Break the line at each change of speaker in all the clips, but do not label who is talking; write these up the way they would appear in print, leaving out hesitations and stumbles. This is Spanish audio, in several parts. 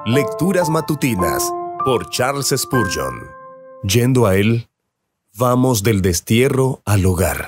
Lecturas matutinas por Charles Spurgeon. Yendo a él, vamos del destierro al hogar.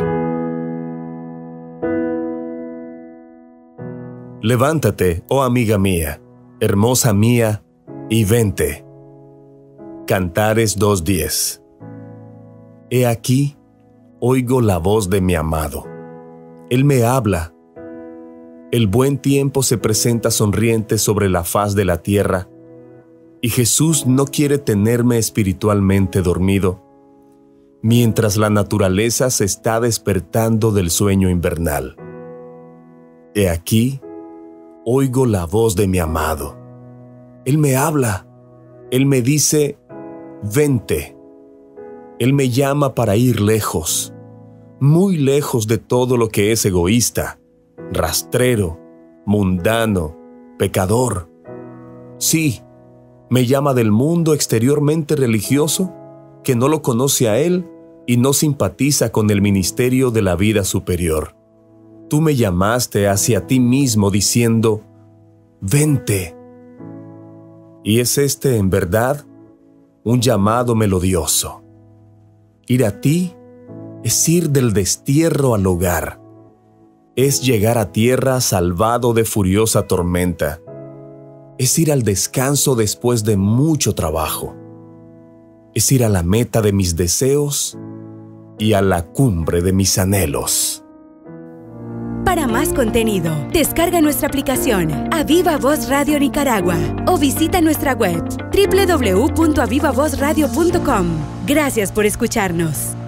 Levántate, oh amiga mía, hermosa mía, y vente. Cantares 2:10. He aquí, oigo la voz de mi amado. Él me habla. El buen tiempo se presenta sonriente sobre la faz de la tierra, y Jesús no quiere tenerme espiritualmente dormido, mientras la naturaleza se está despertando del sueño invernal. He aquí, oigo la voz de mi amado. Él me habla. Él me dice, vente. Él me llama para ir lejos, muy lejos de todo lo que es egoísta, rastrero, mundano, pecador. Sí, me llama del mundo exteriormente religioso, que no lo conoce a Él y no simpatiza con el ministerio de la vida superior. Tú me llamaste hacia ti mismo diciendo, vente. Y es este, en verdad, un llamado melodioso. Ir a ti es ir del destierro al hogar. Es llegar a tierra salvado de furiosa tormenta. Es ir al descanso después de mucho trabajo. Es ir a la meta de mis deseos y a la cumbre de mis anhelos.
Para más contenido, descarga nuestra aplicación Aviva Voz Radio Nicaragua o visita nuestra web www.avivavozradio.com. Gracias por escucharnos.